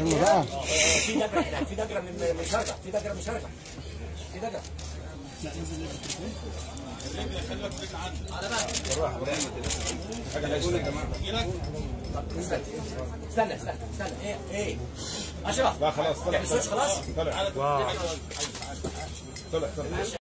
في دجره هناك، في دجره من شرقه، في دجره من شرقه، في دجره. لا انزل الرجل، خلي بالك الرجل عندك على بالك. بالراحه بالراحه حاجه هيقول يا جماعه. طب استنى ايه اشرف؟ لا خلاص طلع. خلاص؟ طلع.